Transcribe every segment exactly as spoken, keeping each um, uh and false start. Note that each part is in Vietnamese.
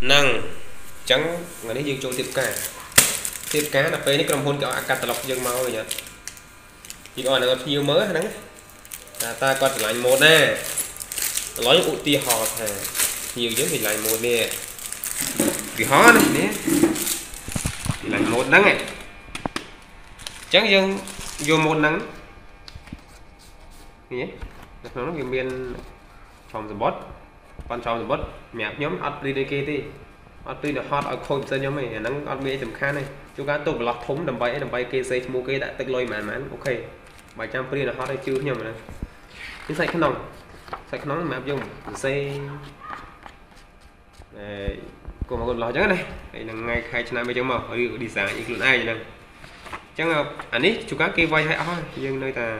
năng trắng ngày đấy dương cho tiếp cá tiếp cá là pe nó cầm hôn cả cắt lọc dương mau rồi nhá chỉ còn là nhiều mớ nắng ta còn lại một nè nói ụ ti họ thà nhiều chứ thì lại một nè vì họ này nè thì lại một nắng này trắng dương vô một nắng nhé nó nó miền phòng the bot con trong the bot mẹ nhóm up đi đây kia đi up đi là hot ở khôi sơn nhóm này nắng up đi tầm khá này chúng ta tụt lọt thúng đầm bay đầm bay kia xây mua cái đã tích lôi màn màn ok bài trăm free là hot đây chưa nhầm này cái sạch khăn nòng sạch nóng map dùng xây của một con lò trắng này đây là ngay khai chân bây giờ mà đi đi xả những luôn ai vậy nè chẳng anh ấy chú cá kia vai hay oi nhưng nơi ta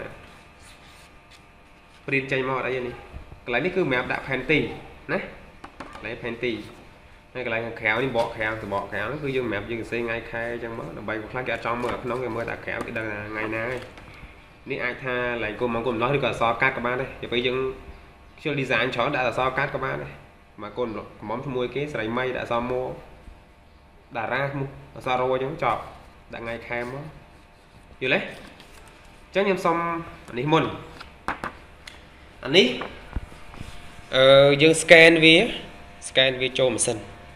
print chạy mò đây này cái này cứ map đã fancy đấy lấy fancy này cái này khéo đi bỏ khéo từ bỏ khéo nó cứ dương map dương xây ngay khai trong mất bay một lát trong mà nó người mới đã khéo cái đây là ngày nay ní ai tha lại cô mong cùng nói đi cả so cát các bạn đây thì bây giờ chưa đi dán chó đã là so cát các bạn đây mà con món mua cái sợi mây đã so mua đã ra mua so rồi giống chọc đã ngày khai đó như lấy chắc nhầm xong anh đi môn anh đi ờ, dương scan vía scan vía cho một sân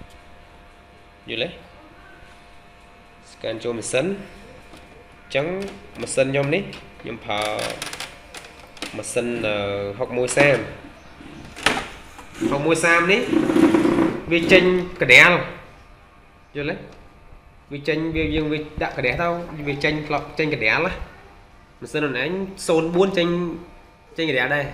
như lấy scan cho một sân trắng một sân nhom ní nhưng phở một sân uh, học môi sam học môi sam ní vi tranh cái đẻ rồi lấy vi tranh vi dương vi đã cái đẻ đâu vi tranh lọc tranh cái đẻ là một sân này anh xôn buôn tranh tranh cái đẻ đây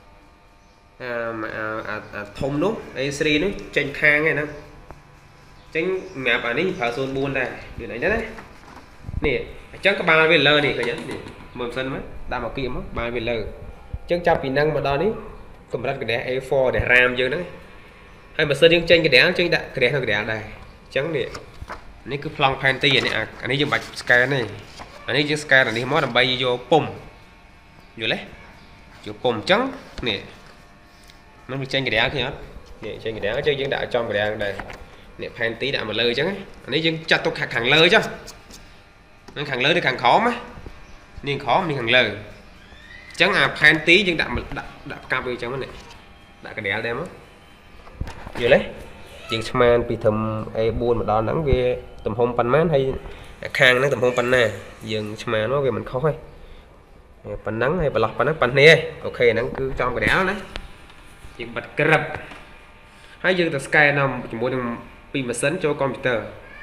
à, mà, à, à, à, thông đúng đây series nó tranh khang này nè tranh mẹ bà ní phở xôn buôn đây điều này đấy nè chắc có ba viên lơ này cả nhẫn mầm sân mất đa một kia mất ba viên lơ chắc chào kỹ năng mà đó đấy cầm ra cái đẻ a bốn để ram dương đấy hay mà sơn dương tranh cái đẻ tranh đại cái đẻ cái đẻ đây trắng nè này cứ plong panty này à anh ấy dùng bạch scan này anh ấy dùng scan là đi mót làm bay vô pum rồi lấy vô pum trắng nè nó bị tranh cái đẻ kia nè tranh cái đẻ chơi dương đại trong cái đẻ đây nè panty đã mà lơ trắng anh ấy dương chặt tục hàng lơ chứ nó càng lớn thì càng khó mà nên khó mình càng lớn chẳng à phan tí nhưng đạm đạm đạm cao về trong này đã cái đẻ đem á vậy đấy chuyện man bị thầm e buồn mà đo nắng về tầm hôm pan mát hay khang nó tầm hôm pan nè dừng mà nó về mình khó hay pan nắng hay lọc pan nắng pan nè ok nắng cứ trong cái đẻ đấy chuyện bật cái rập hay dừng từ sky nằm chỉ muốn pin mà sấn cho computer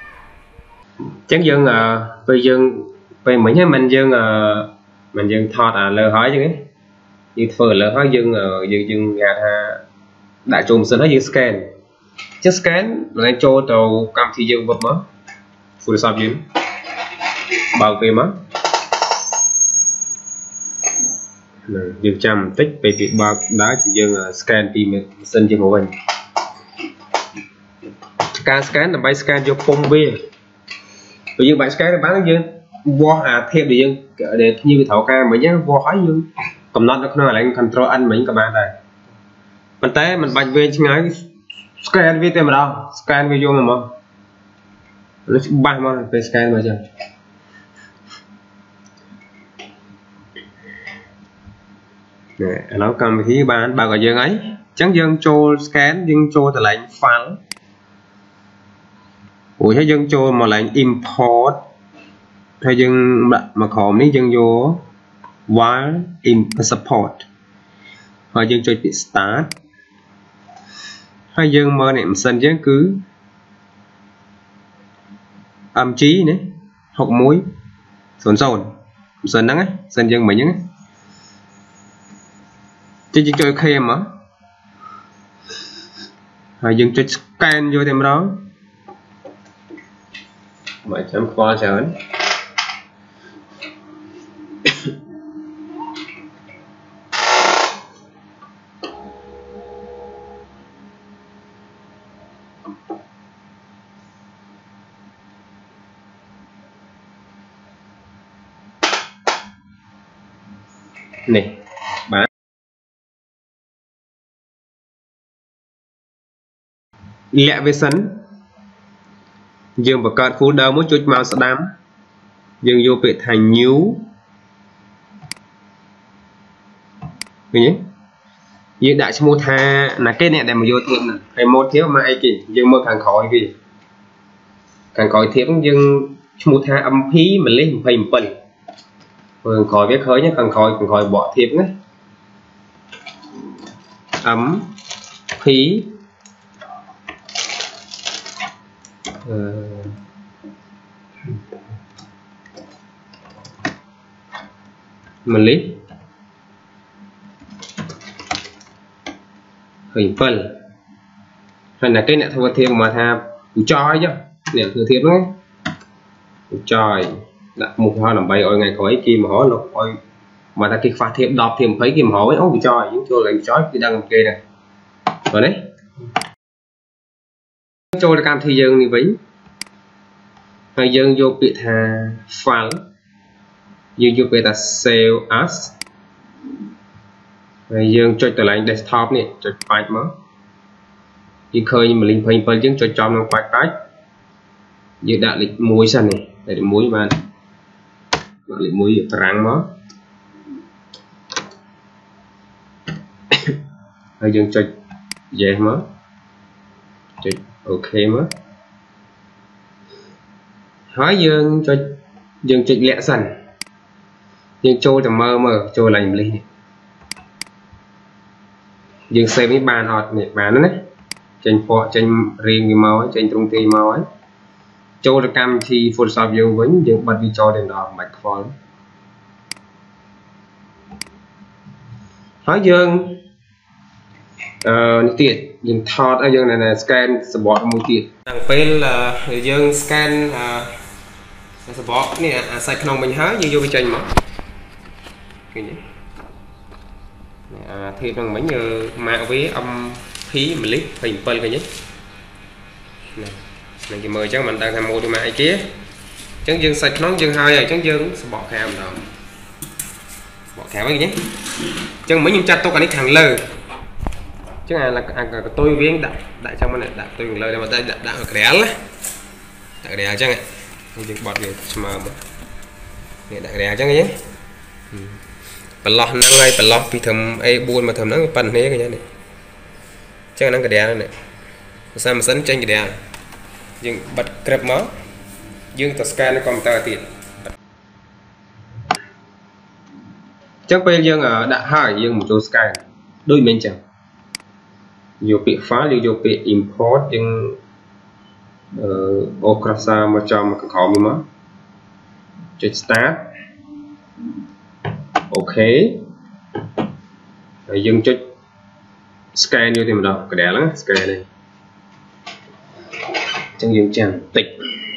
chắc dương à bây giờ về mấy nhà mình dương à mình dương thọt à lơ hỏi chứ ấy như phở lơ hỏi dương ở dương dương nhà ha đại trùng sân hết dương scan chắc scan lại cho tàu cầm thì dương vật mất Photoshop dương bao tiền mất dương trăm tích về việc bao đá dương scan thì mình sân trên của mình scan scan là bay scan cho phong bia bây giờ bạn cái bán dương vô hà thêm để dương để như thảo ca mà nhớ vô hỏi dương cầm nó nó lại control anh mình các bạn này mình té mình bạch về ngay scan video mà đâu scan video mà mà nó ba mà về scan mà chưa nè nó cầm thì bạn bao cả dương ấy chẳng dương cho scan dương cho từ lệnh phán ủa thấy dân cho mà lại import hay dân mà khó mấy dân vô while in support hay dân cho bị start hay dân mơ niệm sân chứ cứ âm chí nữa học muối sồn sồn sân nắng ấy sân dân mấy nhá chứ chỉ chơi khe mà hay dân cho scan vô thêm đó bảy chấm qua chớn này bán lẹ với sấn dương và card folder muốn chui màu sẽ đám dương vô bị thành nhú nhé dương đại cho mua tha là cái này để mà vô thiệp này hay một thiếu mà ai kì dương mơ càng khỏi gì càng khỏi thiệp dương mua tha âm phí mình lấy phải một phần càng khỏi viết khởi nhé càng khỏi càng khỏi bỏ thiệp nhé ấm phí ờ... mình lấy hình phần hay là cái này thua thêm mà tha choi chứ nè thừa thiệp đấy choi đặt một hoa làm bay ôi ngày khỏi kia mà hỏi lục ôi mà ta kia pha thiệp đọc thiệp thấy kim hỏi ôi bị choi những cho lại choi thì đang kê này rồi đấy cho cam thì dương như vậy hay dương vô bị thà file dương vô bị ta save as hay dương cho trở lại desktop này cho file mới dương khơi nhưng mà linh phơi phơi dương cho cho nó quay cái dương đã lịch muối xanh này để muối mà lịch muối rang mới hay dương cho về mới ok mới hỏi dương cho dương trịch lẹ sần dương trôi tầm mơ mơ trôi lành ly dương xem với bàn họt này bàn đấy trên phọ trên riêng cái màu ấy trên trung ti màu ấy trôi được cam thì Photoshop dương vẫn dương bật đi cho đèn đỏ mạch phone hỏi dương uh, tiệt dương thọt ở dương này là scan support một tiệt đằng bên là dương scan uh, support nè sai không mình hái dương vô bên trên mà à, thì bằng mấy như mạng với âm khí mình click hình phân cái nhé này này thì mời chắc mình đang tham mô đi mạng kia chẳng dương sạch nón dương hai này chẳng dương bỏ kèm rồi bỏ kèm cái nhé chẳng mấy những chặt tôi còn thằng lơ chứ là à, tôi viên đặt đại trong này đặt tôi lời mà ta đặt đặt ở cái đá đặt đá chẳng ạ dương bọt việc mà để đặt đá chẳng nhé bật lọt năng ngay bật lọt vì thầm ai buồn mà thầm nó phần thế cái này chắc năng cái đèn này sao mà sấn trên cái đèn nhưng bật grab máu dương tập scan nó còn tờ tiền chắc bây giờ ở đã hai dương một chỗ scan đôi bên chẳng vô bị phá đi vô bị import nhưng ở Okrasa mà cho mà khó mới mất check start ok rồi dừng cho scan vô thì mình đọc cái đẻ lắm scan này trong dừng trang tịch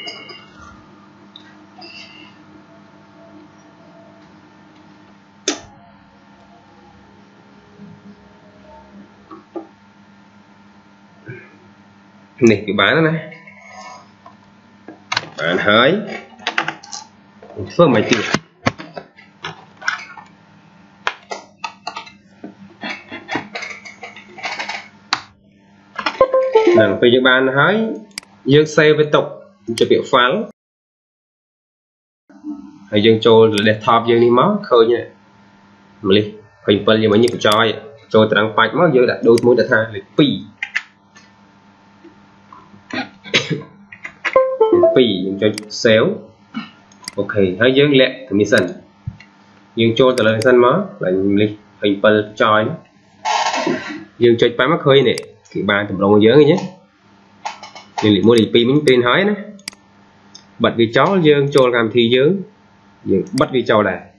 này cái bán đó này bán hái phơi máy tiền nàng bây giờ bạn hãy dương xe với tục cho biểu phán hãy dương cho desktop dương đi máu khơi nhé mà đi hình phân như mấy như trôi trôi trang phạch máu dương đặt đôi mũi đặt hai là pi pi dùng cho xéo ok hãy dương lẹ thì mission dương cho từ lên sân máu là hình phân trôi dương cho phá mắt khơi này thì ba tầm đồng giới nhé nhưng lại mua đi pi mình tên hỏi nữa bật vì chó dương cho làm thi giới dương bắt vì chó này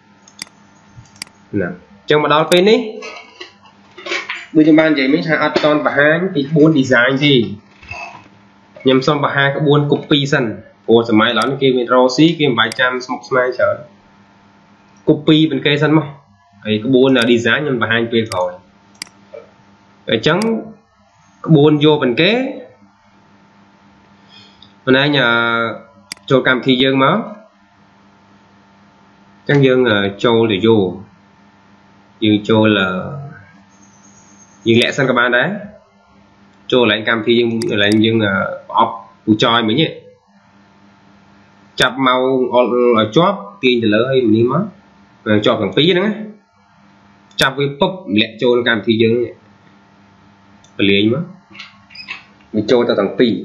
nè trong mà đó tên ấy bây giờ ban vậy mình hạ toàn và hai cái bốn design gì nhằm xong và hai cái bốn copy sân của sớm mai đó kia mình rau xí kia vài trăm một mai chờ copy bên cây sân mà cái bốn là design nhằm và hai tuyệt rồi ở trắng buồn vô bên kế hôm nay nhà cho cam thi dương máu chắc dương là châu để vô dương châu là dương lẽ sang các bạn đấy cho lại cam thi nhưng lại nhưng ọc phụ choi mới nhỉ chập màu ở chóp tiền thì lỡ hay mình mất chọp thằng phí nữa chập cái pop lẹ cho cam thi dương liền mất mình cho tao thằng phí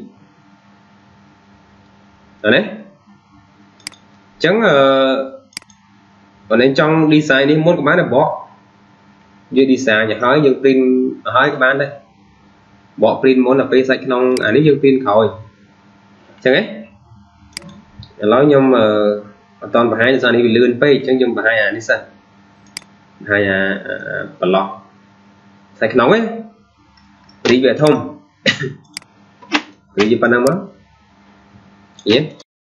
rồi đấy chẳng còn nên trong design đi muốn các bạn là bỏ như design nhà hỏi nhưng print hỏi các bạn đây bỏ print muốn là phê sạch nông ảnh ấy dương print khỏi chẳng ấy nói nhưng mà toàn và hai design đi lươn phê chẳng nhưng mà hai à design hai à bật lọt sạch nóng ấy đi về thông đi về Panama nhé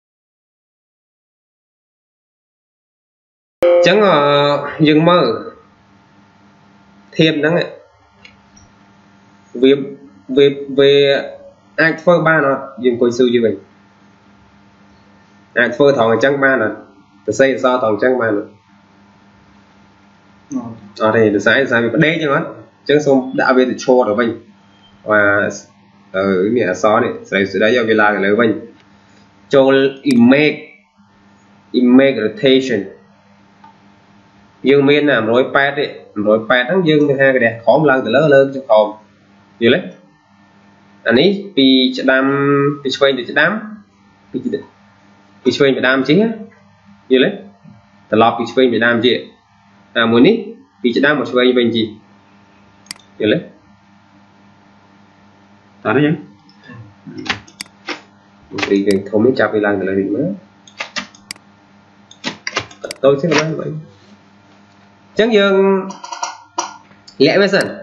chẳng dừng mơ thêm đó về về về ai phơi ba nó dừng coi sư như vậy ai phơi thòng trắng ba là từ xây sao thòng trắng ba nữa ở đây từ sáng sáng bị đế chứ nó chẳng xong đã về từ cho được mình và ở nghĩa xó này sẽ sẽ đấy do vì là cái mình cho image image rotation dương miên làm rồi pad đấy rồi pad thắng dương hai cái đẹp khóm lần từ lớn lên cho khóm gì đấy anh ấy vì đam vì xoay thì đám vì vì xoay bị đam chứ gì đấy từ lọp vì xoay bị đam gì à muốn ý vì đam một xoay bên gì gì đấy đó đấy nhá vì không biết chạp vì lần từ lời định mới tôi sẽ nói vậy chẳng dừng lẽ với dần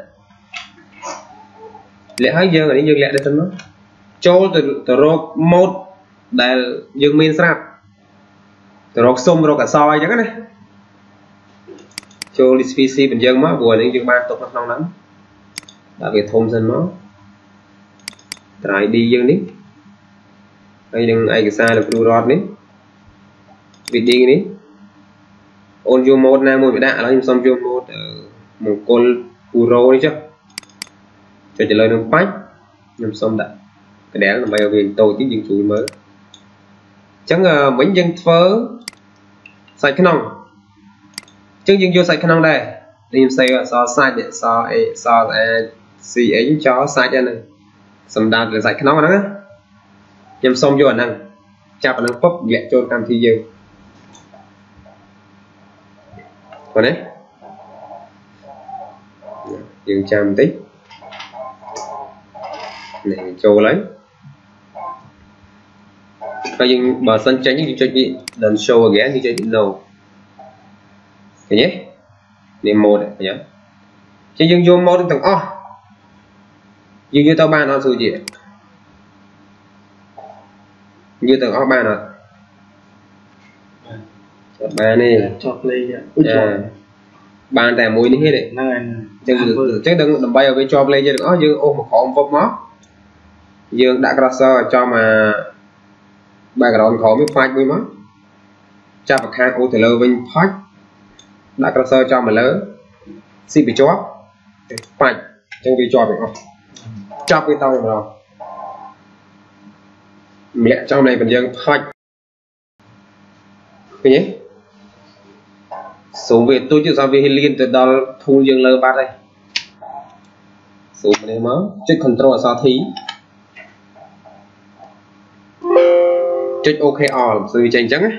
lẽ hai dương ở đây dương lẽ đây thân nó cho từ từ rô một đại dương min sáp từ rô xung rô cả soi chẳng này cho list bình dương má vừa đến dương ban tục nó lắm đã về thông dân nó tại đi dương đi ai đừng ai cái sai là blue rod đấy việc đi đấy ôn vô một này một bị đạn nó xong vô một một con Uro đi chứ cho trả lời nó bách nhưng xong đã cái đẻ là mày về tôi tiếng dân chuối mới chẳng ngờ mấy dân phớ sạch cái nòng chứ dân vô sạch cái nòng đây đi em xây so sạch để so so xì ấy cho sạch cho này xong đạt là sạch cái nòng đó nhưng xong vô năng chạp nó phấp dạy cho cam thi dương còn đấy dừng chạm tí này trâu lấy và dừng bờ sân tránh như cho chị lần show again như cho chị no thế nhé để một đấy nhá chứ dừng vô một thằng o dừng như tao ba nó rồi gì như tầng o ba rồi ba này chọc lên bàn tại mũi ní hết đấy chừng chắc đừng đừng bay ở bên cho lên cho được ó dương ôm một khóm vấp mó dương đã ra sơ cho mà ba cái đòn khó mới phai với mất cha và khang ô thì lơ bên phách đã ra sơ cho mà lớn xin bị chó phai trong vì cho được không chọc với tao rồi mẹ trong này mình dương phách cái nhé số về tôi chưa sao về liên từ đó thu dương lơ ba đây số này mới check control sao thí check ok all sự tranh trắng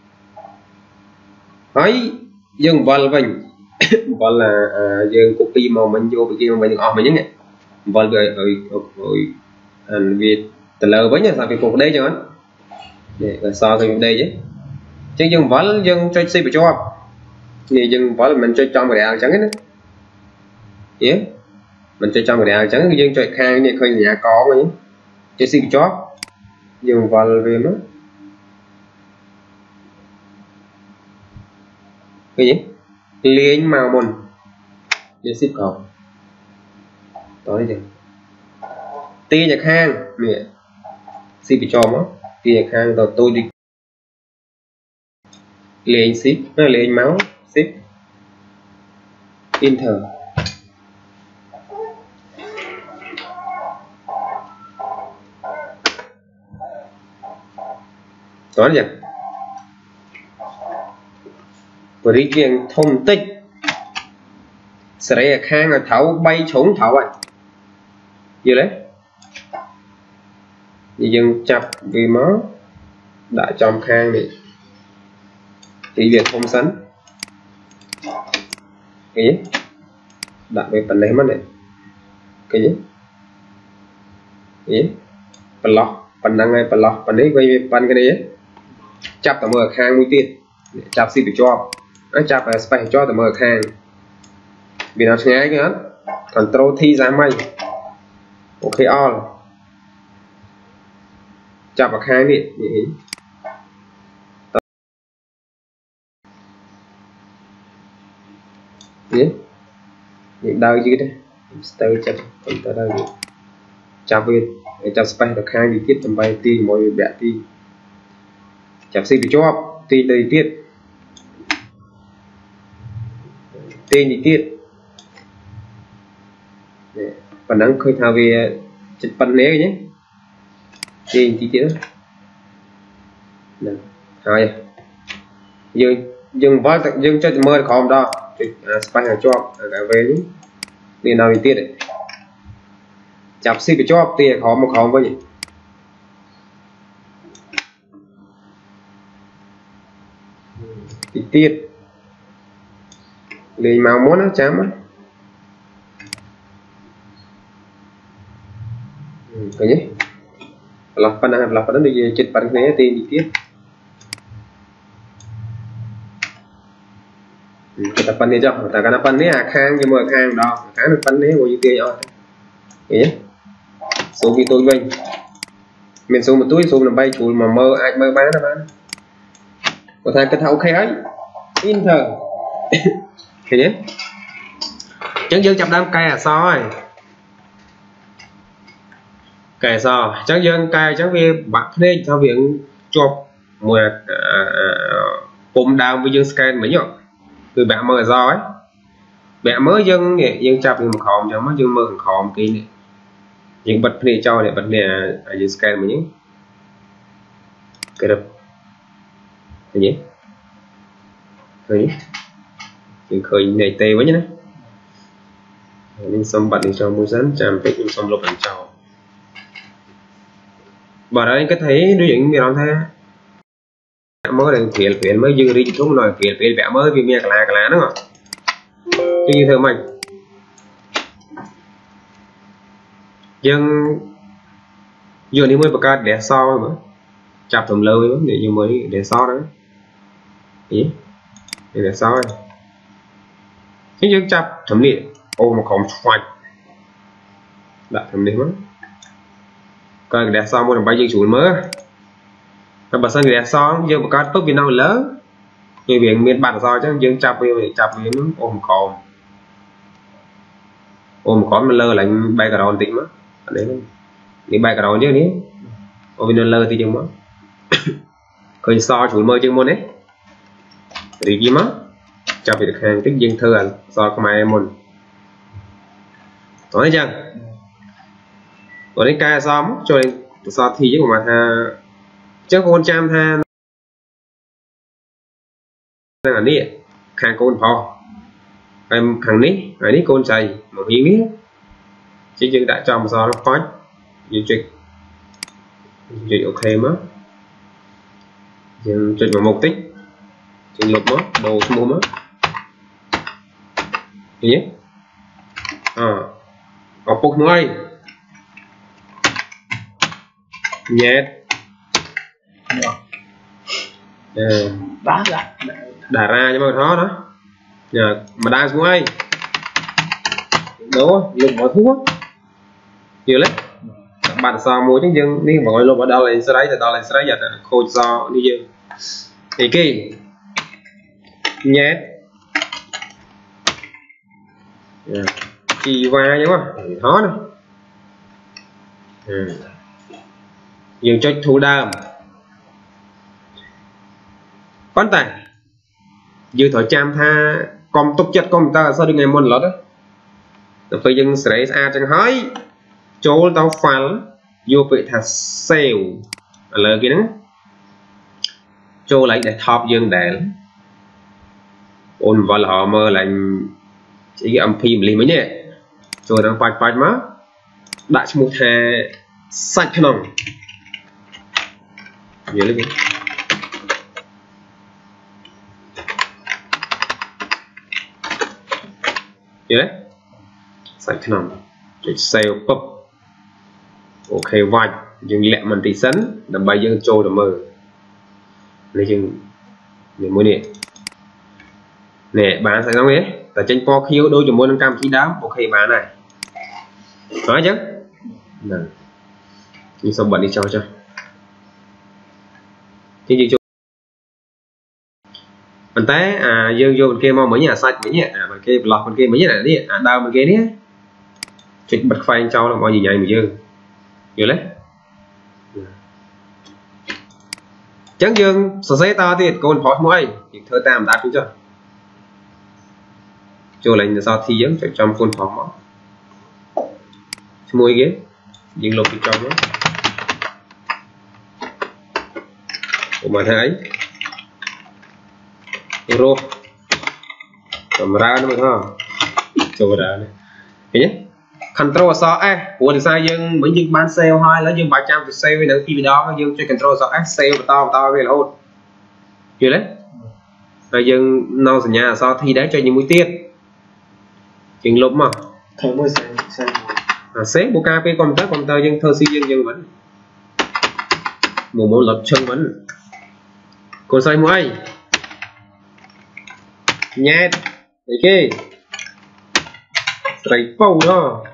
ấy dương vần mình vần là dương copy màu mình vô bên kia mình đừng on mình nhé này vần rồi rồi rồi việt từ lơ với nhá sao về cục đây cho anh để so cái đây chứ chứ dương vần dương check si cho thì dừng phải là mình chơi trong cái đèo trắng đấy yeah. Mình chơi trong cái đèo trắng cái dương chơi khang này khơi nhà có mà nhé chơi xịn chót dừng vào về nó cái gì liên màu môn để ship cầu tối đi tia nhạc hang mẹ ship bị cho nó tia nhạc hang rồi tôi đi liền ship nó liền máu ship enter đó nhỉ với riêng thông tích sẽ đây là khang là thấu bay trốn thấu vậy như đấy dừng chập vì nó đã trong khang này thì việc không sẵn cái gì đặt về phần này mất này cái gì cái gì phần lọ phần năng này phần lọ phần đấy quay phần cái đấy chập tầm mở khang mũi tiền chập xịt bị cho nó chập là phải cho tầm mở khang vì nó ngay cái đó control thi ra mây ok all chập vào khang đi nhé những đau gì đấy stay chập còn ta đau gì chập về chập spy được khang đi tiếp tầm bay ti mọi người bẻ ti chập xịt bị cho ti đầy tiết tên đi tiết phần năng khơi thao về chật phần né nhé tên chi tiết đó hai dương dương vói dương cho mơ không đó spy hàng cho cả về nhé nên nào đi tiết đấy chập xịt bị cho tiền khó một không với gì đi tiết lấy màu muốn nó chám á cái nhé lọc phần nào lọc phần đó đi chích phần này tiền đi tiếp cái tập phần này cho ta cái phần này à khang nhưng mà khang đó cái được phần này của như tiền rồi nhé số vì tôi mình mình số một túi số là bay chuột mà mơ ai mơ bán nó bán có thằng cái thấu khéo in thờ thì nhé chẳng dân chập đám cây à so rồi cây so chẳng dân cây chẳng vì bạc nên cho việc chụp một cùng đào với dân scan mấy nhở từ bạn mơ do ấy bạn mới dân dân chập thì một khom cho mới dân mơ khom kì này những bật này cho để bật này ở dân scan mấy nhé cái đập thế nhé thôi nhé khởi này tê với nhé mình xong bật đi cho mua dẫn chạm tích mình xong lục ảnh trào bảo đây cái thấy đối diện người làm thế mới đang phiền phiền mới dư đi thuốc nói phiền phiền vẽ mới vì mẹ cả lá cả lá nữa như thơ mình dân giờ đi mới bật ca để so mà chạp thầm lâu để như mới để so đó ý để so rồi chứ dân chạp thầm điện ô mà không xoay đã thầm điện mất coi đẹp so một bay dân chủ mới và bà sân đẹp so giờ một cái tốt việt nam lớn như việc miền bản so chứ dân chạp về chạp về nó ôm khom ôm khom mà lơ lạnh bay cả đòn tính mất đấy đi bay cả đòn chứ ní ôm bên lơ thì chừng mất khơi so chủ mơ chừng môn đấy thì gì mất chạp về được hàng tích dân thơ so không ai môn nói chưa còn đến ca xóm cho nên so thì chứ mà tha chắc con chăm tha là đi khang con phò em thằng ní ở ní con chày một hiến biết chỉ dừng đã cho một so nó khói duy trì duy ok mất dừng trịch vào một tích chừng lục mất đồ mua mất nhé à có phục mới nhét đá ra đá ra nhưng mà khó đó nhờ mà đang xuống ai đúng lục bỏ thuốc nhiều lắm bạn sao mua chứ dân đi mọi lục ở đâu là sẽ đấy thì đó là sẽ đấy giờ khôi do đi dân thì kỳ nhét chỉ qua chứ mà khó nữa ừ. Dừng cho thủ đàm quan tài dư thổi cham tha con tốt chất con ta sao đi ngày môn lót đó phải dừng sẽ ra chẳng hỏi chỗ tao phán vô vị thà xèo là cái đó cho lại để top dương để ôn vào họ mơ lại chỉ âm phim liền mới nhé rồi đang phải phải má đại một thẻ sạch nòng nhớ lấy nhớ đấy sạch nòng để sale pop ok vai dừng lẹ mình tí sấn đầm bay dương trôi đầm mơ lấy chừng để mua nè nè bán phải không ấy tại trên po khiêu đôi cho mua năm trăm ký đám ok bán này nói chứ nè như xong bận đi cho cho chứ gì mình thấy à dương vô bên kia mau mấy nhà sạch mấy nhà à bên kia lọt bên kia mấy nhà này đi à đau bên kia đi chuyện bật phanh cho là mọi gì vậy mà dương nhiều đấy chẳng dương sở giấy to thì con phó mỗi thơ tam đã cho cho lệnh sao thi giống trong phun phó mỏ mùi ghế dừng lục cho nó của mà thấy euro cầm ra nó mới thôi cho ra này nhé control so a của design dương mấy dương bán sale hai lấy dương ba trăm thì sale với những khi đó dương cho control so a sale to to về là hốt hiểu đấy rồi dương nâuสัญญา so thi đấy cho những mũi tiết chừng lục mà thầy mới xem xem à xếp bộ cà phê công tác công tơ dân thơ si dân dân vẫn một môn lập chân vẫn còn sai mũi nhét ok rồi phâu đó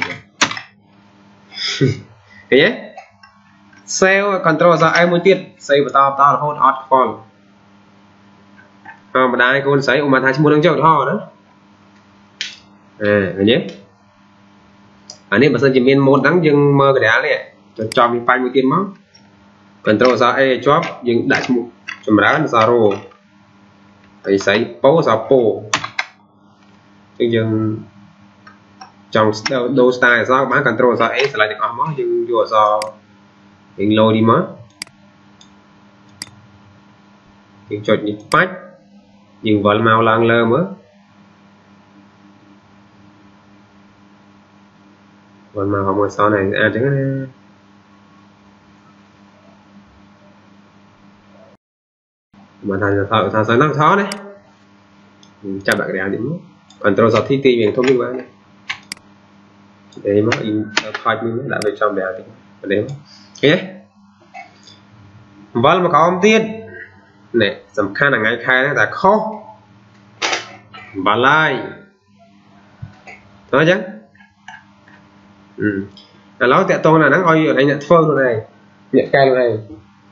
cái nhé sale control ra ai muốn tiết save và to to là hôn hot fall à mà đây con sấy mà thay muốn đang chờ ho đó à cái nhé anh em mà sơn chỉ miên một đắng dừng mơ cái đá này cho cho mình phai một tiền máu control ra ai chop dừng đại một chùm đá là zero thì sấy bố sao po chứ dừng trong đô style sao bán control sao ấy lại được ấm á nhưng vừa sao hình lôi đi mất nhưng chọn những patch nhưng vẫn màu lang lơ mới vẫn màu học một sau này à chứ mà thành thợ thợ sẽ năng khó đấy chạm lại cái điểm control sao thi ti mình không biết bán này để mà in khai mình đã về trong đèo thì để ok vâng mà có ông tiết này tầm khăn là ngày khai nó là khó và like nói chứ ừ là nói tẹt to là nắng oi ở đây nhận phơ luôn này nhận cây luôn này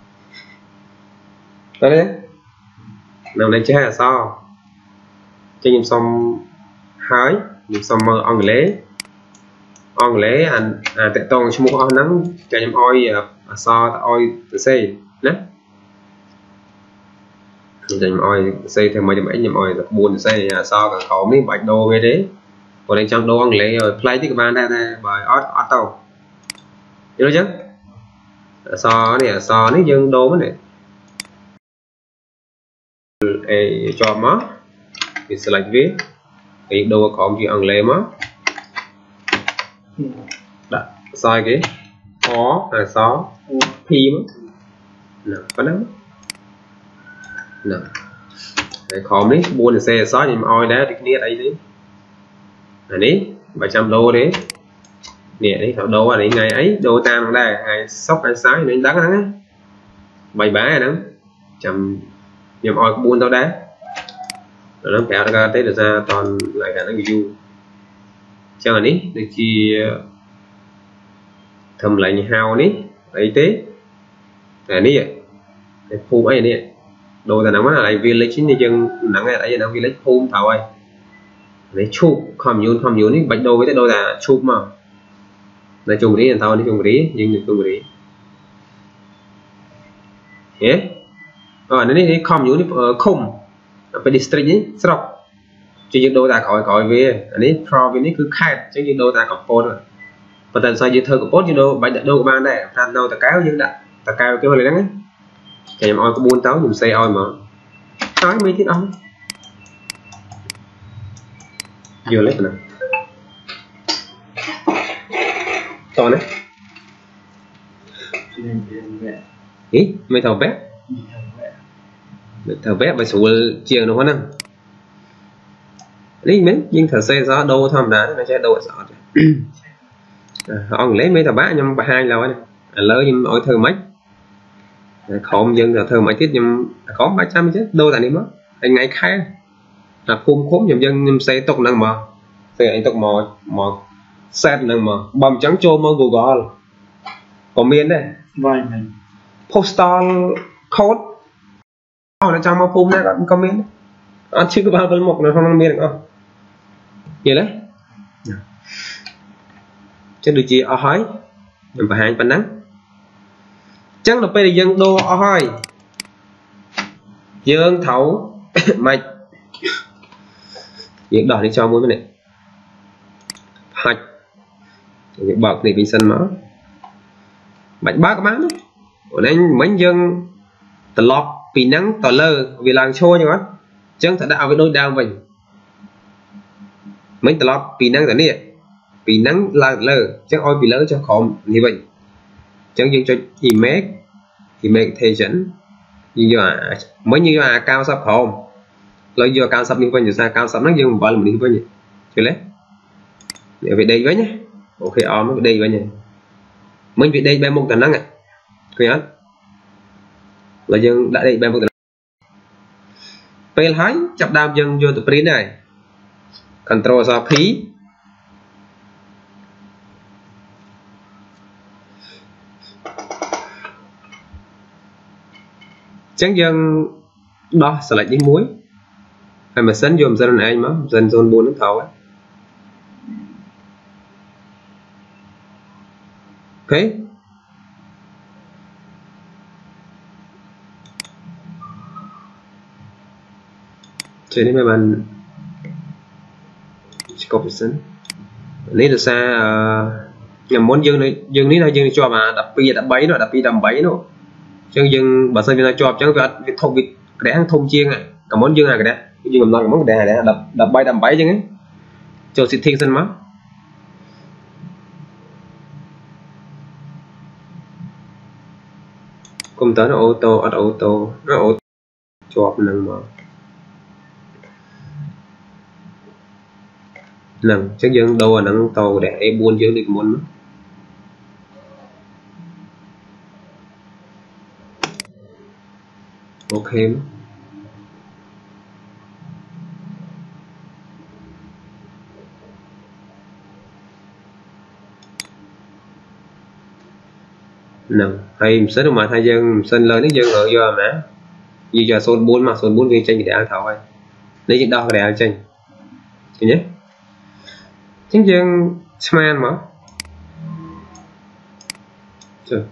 đó đấy nằm đây chơi là sao chơi nhìn xong hái nhìn xong mơ ông lễ ông lễ anh à tẹt to cho mua nắng cho em oi à so oi tự xây đấy dành oi xây thêm mấy điểm ấy nhầm oi buồn xây à so cả khó mấy bạch đô về đấy còn đây trong đô ông lễ rồi play thì các bạn đây này bài auto nhớ chứ so này so này dương đô này e cho má thì select viết thì đô có gì ông lễ má đặt sai cái khó là xó phim nè có nắng nè khó đấy buồn xe xóa nhưng oi đá thì kia đây đấy đấy bảy trăm đô đấy nè đấy thảo đô ở đấy ngày ấy đô tam đây ngày sóc ngày sáng nên đáng nắng bảy bá này nắng chầm nhầm oi buồn tao đá rồi nó kéo ra tới được ra toàn lại cả nó view cho anh ấy được chi thầm lại hao ní ấy thế này ní vậy phun ấy đi đồ là nó lại village chính dân nắng này ấy nó village phun thảo ấy lấy chụp không nhún không nhún ní bạch đồ với cái đồ là chụp mà là chụp đi là tao đi chụp đi nhưng được chụp đi thế rồi nó đi không nhún không phải district nhé sọc chứ những đồ ta khỏi khỏi về anh ấy pro với ní cứ khai chứ những đồ ta có phone rồi và tần sai dư thơ của post như đồ bạch đô của bạn đây thành đâu ta cáo dương đã ta cao cái này đấy em oi có buôn táo dùng xe oi mà nói mấy thiết oi vừa lấy nè to đấy ý mấy thầu bé thầu bé phải sủ chiều nó nè đi mấy nhưng thợ xe gió đâu thầm đá nó sẽ đâu sợ ông lấy mấy thợ bá nhưng bà hai lâu này lỡ nhưng ôi thơ mấy không dân là thơ mấy tiết nhưng có ba trăm chứ đâu tại đi mất anh ngày khai là khung khốm nhầm dân nhưng xe tốc năng mà xe anh tốc mò mò set năng mà bầm trắng trô mơ Google có miền đây vài mình postal code nó trong mà phum này có miền anh chưa có bao vân một nó không miền không vậy đấy chứ được gì ở hỏi và hai phần nắng chắc là bây giờ dân đô ở hỏi dương thấu mạch những đỏ đi cho muốn này hạch những bậc này mình sân máu bạch bác các bạn của anh mấy dân tờ lọc vì nắng tờ lơ vì làng xô như đó chẳng thật đạo với đôi đau mình mấy tờ lọc vì nắng tờ này vì nắng là lơ chắc ôi vì lỡ cho khổng như vậy chẳng dừng cho email email thể dẫn như là mới như là cao sắp không lợi do cao sắp như vậy sao cao sắp nó dừng gọi là mình đi với nhỉ chưa lấy để về đây với nhé ok om nó đây với nhỉ mình về đây bên một tầng năng ạ cười hết là dân đã đây bên một tầng hái chập đam dân vô từ print này control sao phí chẳng dân đó sẽ lại những muối hay mà sến vô dân này mà dân zone bốn nước thầu ấy ok cho nên mấy bạn copy sến lấy được xa nhằm muốn dương này dương ní này dương cho mà đập bây giờ đập bấy nó đập đi đầm bấy nó chân dương bà sơn viên cho chẳng việc thông việc để ăn thông chiên này cả món dương này cái đấy dương làm non món cái này đập đập bay đầm bấy chứ ấy cho sự thiên sinh máu công tới nó ô tô ở ô tô nó ô cho nâng mà nâng chắc dương đâu là nâng tàu để buôn dương được muốn ok nè hay sớm được mà thay dân sinh lớn đến dân ở giờ mà như giờ số bốn mà số bốn viên tranh để ăn thảo hay lấy những đo để ăn tranh nhé chính dân sman mà chưa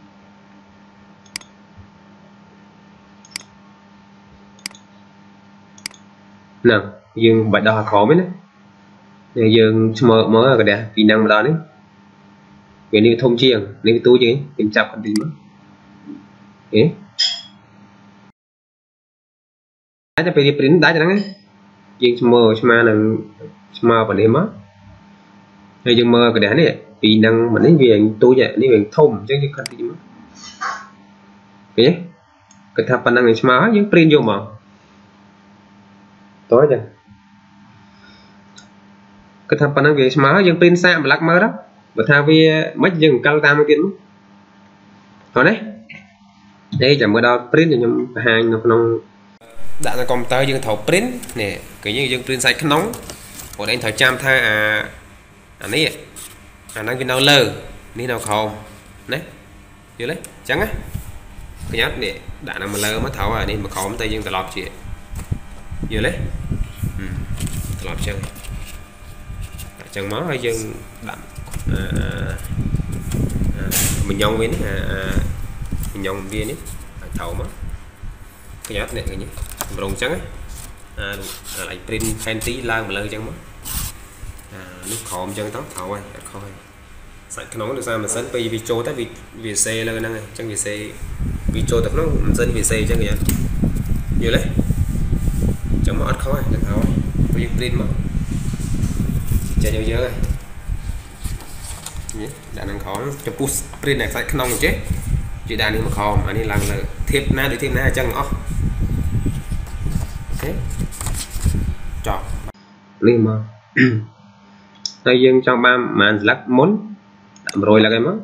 nè dương bài đo khó mấy đấy dương mở mở cái đẹp kỹ năng đó đấy cái này thông chiêng nên túi chứ tìm chập còn gì nữa thế đá cho phải print đá cho nó dương mở mà là mà vấn đề mất rồi dương mở cái đá này kỹ năng mà đến về túi vậy đi về thông chứ chứ cần gì mất thế cái thằng năng này mà dương print vô mà tối chưa cái thằng năng về mà dương print xa mà lắc mơ đó và thao vi mất dừng cao tam cái kiến rồi đấy đây chẳng mới đâu print cho nhóm hai nó không đã là còn tới dương thầu print nè kiểu như dương print sạch nóng của đây thời trăm tha à anh ấy à năng viên nào lơ đi nào không đấy chưa đấy chẳng á cái nhát để đã là mà lơ mất thấu à nên mà khó tay dương tự lọp chuyện vừa lấy ừ. lọp chân chân máu hay dương đậm à, à, mình nhông viên à, à, mình nhông viên ấy thầu mất cái nhát này cái nhé rồng trắng ấy à, à, lại print fancy lang mà lơ chân mất à, nước khom chân tóc thầu ấy thôi sạch cái nón được sao mà sẵn vì vì trôi tới vì vì xe lên năng này chẳng vì xe vì cho tập nó dân vì xây cho người nhiều đấy chẳng mất khó chẳng khó có những print mà chạy nhiều giờ đã năng khó cho push print này phải nông chứ chỉ đàn đi mà khó mà đi làm là thêm na để thêm na chân ó thế chọn lên mà đây dương trong ba màn lắc muốn rồi là cái mất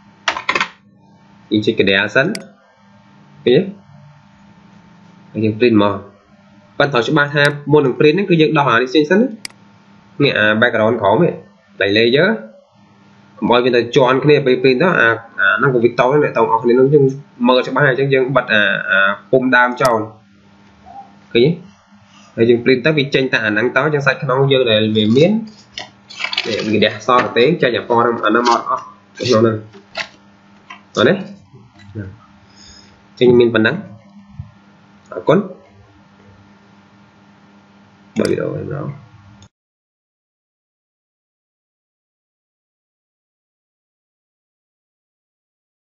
chỉ cái đèn sẵn cái gì print mà bắt đầu cho ba ha môn đường print cứ dựng đỏ đi xuyên sẵn nghe background khó mày đẩy layer mọi người chọn cái này print đó à, à nó cũng việc tao này tao học nên nó nhưng mờ cho ba hai chân dân bật à à phôm đam tròn cái gì để dùng print tới bị tranh tạ nắng táo trong sạch nó dơ này về miếng để người đẹp so thực tế cho nhà kho nó nó mọt nó này rồi đấy cho mình phần nắng con bởi rồi nó